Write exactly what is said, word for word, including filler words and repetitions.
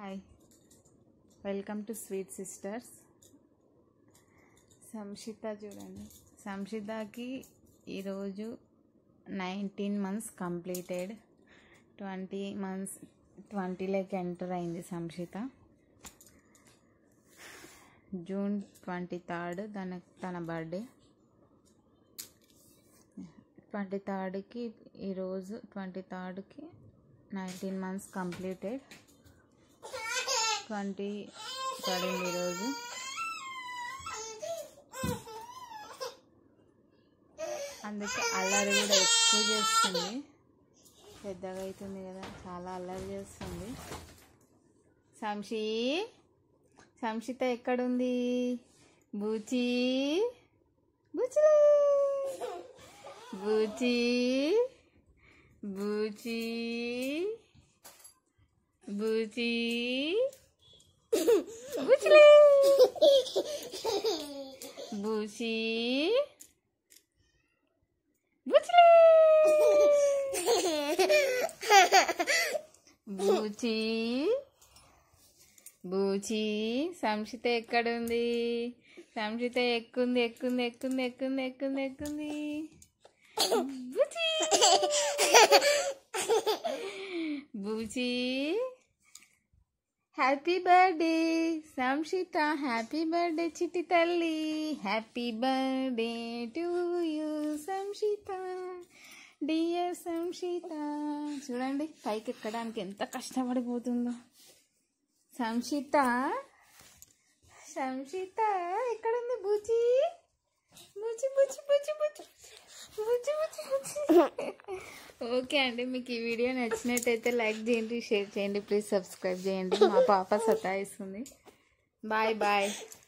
Hi, welcome to sweet sisters. Samshitha చూడండి, సంషితకి ఈరోజు nineteen months completed. Twenty months ట్వంటీలోకి ఎంటర్ అయింది సంషిత. జూన్ ట్వంటీ థర్డ్ తన తన బర్త్డే. ట్వంటీ థర్డ్కి ఈరోజు ట్వంటీ థర్డ్కి నైన్టీన్ మంత్స్ కంప్లీటెడ్. ట్వంటీ పడింది ఈరోజు. అందుకే అల్లరి కూడా ఎక్కువ చేస్తుంది. పెద్దగా అవుతుంది కదా, చాలా అల్లరి చేస్తుంది. సంషి సంషిత ఎక్కడుంది? బూచి బూచి బూచి బూచి బూచి బూచిలే బూచి బూచిలే బూచి బూచి సంషిత ఎక్కడుంది? సంషిత ఎక్కుంది ఎక్కుంది ఎక్కుంది ఎక్కుంది ఎక్కుంది ఎక్కుంది బూచి బూచి. Happy birthday Samshitha, happy birthday చిట్టి తల్లి, happy birthday to you Samshitha, dear Samshitha. చూడండి పైకి ఎక్కడానికి ఎంత కష్టపడిపోతుందో సంషిత. సంషిత ఎక్కడుంది? బూచి బూచి బూచి బూచి బూచి బూచి బూచి బూచి. ఓకే అండి, మీకు ఈ వీడియో నచ్చినట్టయితే లైక్ చేయండి, షేర్ చేయండి, ప్లీజ్ సబ్స్క్రైబ్ చేయండి. మా పాప సతాయిస్తుంది. Bye bye.